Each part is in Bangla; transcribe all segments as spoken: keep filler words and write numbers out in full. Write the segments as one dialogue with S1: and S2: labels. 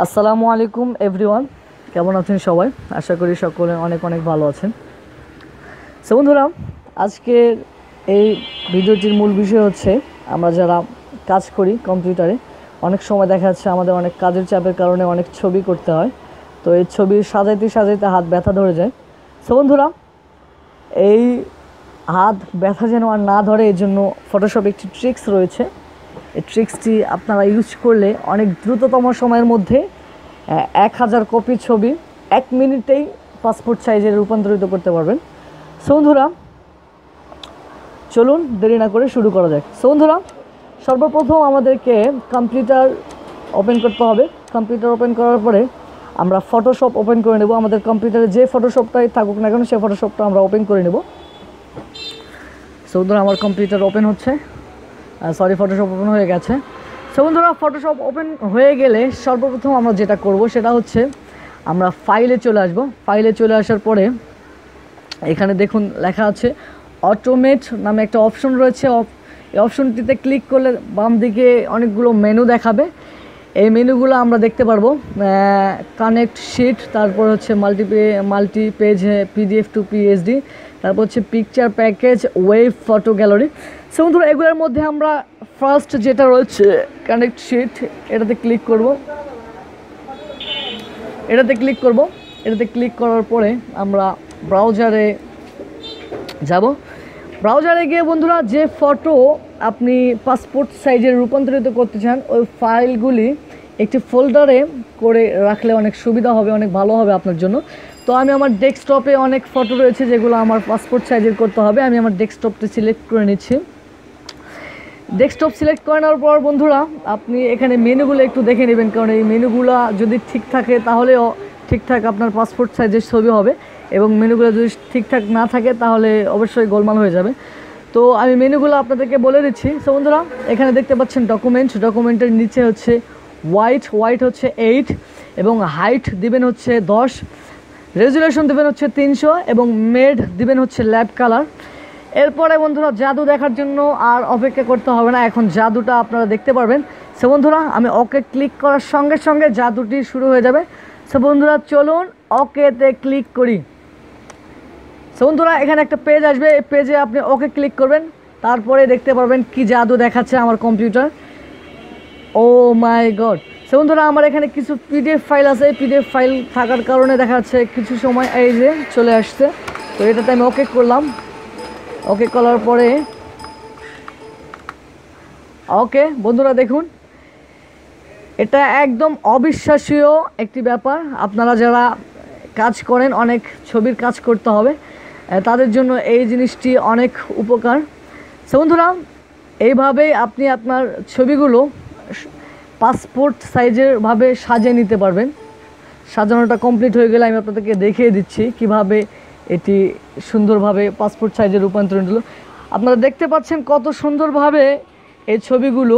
S1: আসসালামু আলাইকুম এভরিওয়ান, কেমন আছেন সবাই? আশা করি সকলে অনেক অনেক ভালো আছেন। সো বন্ধুরা, আজকের এই ভিডিওটির মূল বিষয় হচ্ছে আমরা যারা কাজ করি কম্পিউটারে, অনেক সময় দেখা যাচ্ছে আমাদের অনেক কাজের চাপের কারণে অনেক ছবি করতে হয়। তো এই ছবি সাজাইতে সাজাইতে হাত ব্যথা ধরে যায়। সো বন্ধুরা, এই হাত ব্যথা যেন আর না ধরে এই জন্য ফটোশপ একটি ট্রিক্স রয়েছে। এই ট্রিক্সটি আপনারা ইউজ করলে অনেক দ্রুততম সময়ের মধ্যে এক হাজার কপি ছবি এক মিনিটেই পাসপোর্ট সাইজে রূপান্তরিত করতে পারবেন। সো বন্ধুরা, চলুন দেরি না করে শুরু করা যাক। সো বন্ধুরা, সর্বপ্রথম আমাদেরকে কম্পিউটার ওপেন করতে হবে। কম্পিউটার ওপেন করার পরে আমরা ফটোশপ ওপেন করে নেব। আমাদের কম্পিউটারে যে ফটোশপটাই থাকুক না কেন সেই ফটোশপটা আমরা ওপেন করে নেব। সো বন্ধুরা, আমার কম্পিউটার ওপেন হচ্ছে, সরি ফটোশপ ওপেন হয়ে গেছে। সো বন্ধুরা, ফটোশপ ওপেন হয়ে গেলে সর্বপ্রথম আমরা যেটা করব সেটা হচ্ছে আমরা ফাইলে চলে আসব। ফাইলে চলে আসার পরে এখানে দেখুন লেখা আছে অটোমেট নামে একটা অপশন রয়েছে। এই অপশনটিতে ক্লিক করলে বাম দিকে অনেকগুলো মেনু দেখাবে। এই মেনুগুলো আমরা দেখতে পারবো কানেক্ট শিট, তারপর হচ্ছে multi multi page PDF to PHD, তারপর হচ্ছে picture package, web, photo gallery. So বন্ধুরা, এগুলোর মধ্যে আমরা ফার্স্ট যেটা রয়েছে কানেক্ট শিট, এটাতে ক্লিক করব। এটাতে ক্লিক করব এটাতে ক্লিক করার পরে আমরা ব্রাউজারে যাব। ব্রাউজারে গিয়ে বন্ধুরা, যে ফটো আপনি পাসপোর্ট সাইজে রূপান্তরিত করতে চান ওই ফাইলগুলি একটি ফোল্ডারে করে রাখলে অনেক সুবিধা হবে, অনেক ভালো হবে আপনার জন্য। তো আমি আমার ডেস্কটপে অনেক ফটো রয়েছে যেগুলো আমার পাসপোর্ট সাইজের করতে হবে। আমি আমার ডেস্কটপটি সিলেক্ট করে নিচ্ছি। ডেস্কটপ সিলেক্ট করে নেওয়ার পর বন্ধুরা, আপনি এখানে মেনুগুলো একটু দেখে নেবেন, কারণ এই মেনুগুলো যদি ঠিক থাকে তাহলেও ঠিকঠাক আপনার পাসপোর্ট সাইজের ছবি হবে, এবং মেনুগুলো যদি ঠিকঠাক না থাকে তাহলে অবশ্যই গোলমাল হয়ে যাবে। তো আমি মেনুগুলো আপনাদেরকে বলে দিচ্ছি। সো বন্ধুরা, এখানে দেখতে পাচ্ছেন ডকুমেন্ট, ডকুমেন্টের নিচে হচ্ছে হোয়াইট, হোয়াইট হচ্ছে এইট, এবং হাইট দিবেন হচ্ছে দশ, রেজুলেশন দেবেন হচ্ছে তিনশো, এবং মেড দিবেন হচ্ছে ল্যাব কালার। এরপরে বন্ধুরা, জাদু দেখার জন্য আর অপেক্ষা করতে হবে না, এখন জাদুটা আপনারা দেখতে পারবেন। সো বন্ধুরা, আমি ওকে ক্লিক করার সঙ্গে সঙ্গে জাদুটি শুরু হয়ে যাবে। সো বন্ধুরা, চলুন ওকেতে ক্লিক করি। সো বন্ধুরা, এখানে একটা পেজ আসবে, এই পেজে আপনি ওকে ক্লিক করবেন, তারপরে দেখতে পারবেন কি জাদু দেখাচ্ছে আমার computer. Oh my God! So বন্ধুরা, আমার এখানে কিছু পিডিএফ ফাইল আছে। পিডিএফ ফাইল থাকার কারণে দেখা যাচ্ছে কিছু সময় এই যে চলে আসছে। তো এটাতে আমি ওকে করলাম। ওকে করার পরে ওকে বন্ধুরা, দেখুন এটা একদম অবিশ্বাসীয় একটি ব্যাপার। আপনারা যারা কাজ করেন, অনেক ছবির কাজ করতে হবে, তাদের জন্য এই জিনিসটি অনেক উপকার। সো বন্ধুরা, এইভাবেই আপনি আপনার ছবিগুলো পাসপোর্ট সাইজের ভাবে সাজিয়ে নিতে পারবেন। সাজানোটা কমপ্লিট হয়ে গেলে আমি আপনাদেরকে দেখিয়ে দিচ্ছি কিভাবে এটি সুন্দরভাবে পাসপোর্ট সাইজে রূপান্তরিত হলো। আপনারা দেখতে পাচ্ছেন কত সুন্দরভাবে এই ছবিগুলো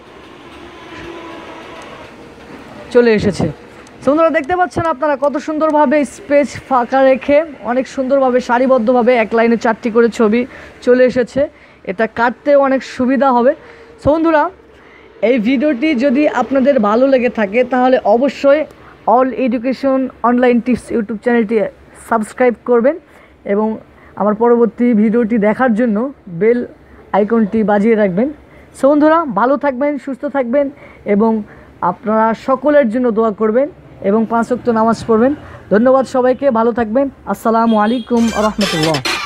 S1: চলে এসেছে। সুন্দর দেখতে পাচ্ছেন আপনারা কত সুন্দরভাবে স্পেস ফাঁকা রেখে অনেক সুন্দরভাবে সারিবদ্ধভাবে এক লাইনে চারটি করে ছবি চলে এসেছে। এটা কাটতেও অনেক সুবিধা হবে। সো বন্ধুরা, এই ভিডিওটি যদি আপনাদের ভালো লেগে থাকে তাহলে অবশ্যই all education online tips YouTube চ্যানেলটি সাবস্ক্রাইব করবেন, এবং আমার পরবর্তী ভিডিওটি দেখার জন্য বেল আইকনটি বাজিয়ে রাখবেন। সো বন্ধুরা, ভালো থাকবেন, সুস্থ থাকবেন, এবং আপনারা সকলের জন্য দোয়া করবেন এবং পাঁচ ওয়াক্ত নামাজ পড়বেন। ধন্যবাদ সবাইকে, ভালো থাকবেন। আসসালামু আলাইকুম ওয়া রাহমাতুল্লাহ।